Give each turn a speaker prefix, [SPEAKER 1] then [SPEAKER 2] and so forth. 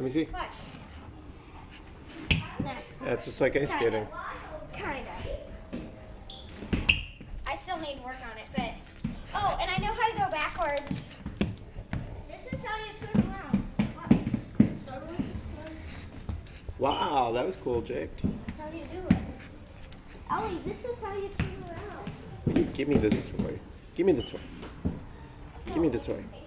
[SPEAKER 1] me see.
[SPEAKER 2] Watch.
[SPEAKER 1] Yeah, it's just like ice skating.
[SPEAKER 2] Kinda. I still need work on it, but... Oh, and I know how to go backwards. This is how you turn around.
[SPEAKER 1] Wow, that was cool, Jake.
[SPEAKER 2] That's how you do it. Ellie, this is how you turn around.
[SPEAKER 1] Give me this toy. Give me the toy. Give me the toy.